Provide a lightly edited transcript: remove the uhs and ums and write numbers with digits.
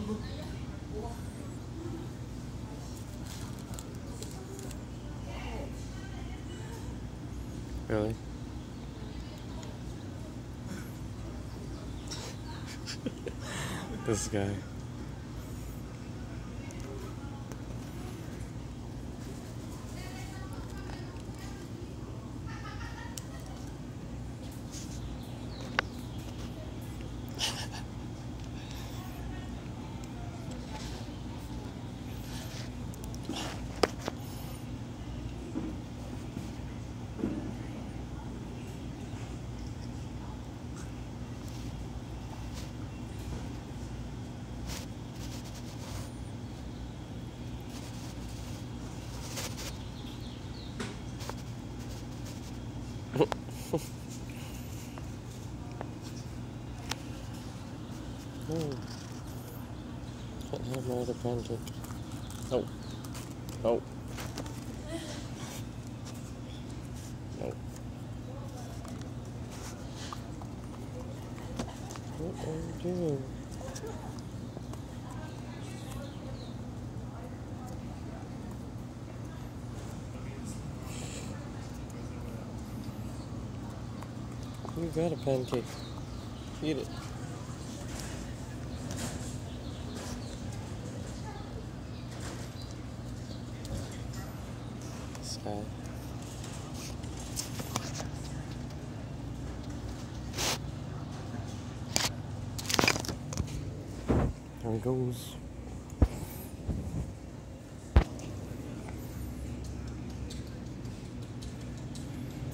Really? This guy. No. Can't have my other pancake. No. No. No. What are you doing? You got a pancake. Eat it. This guy. There he goes.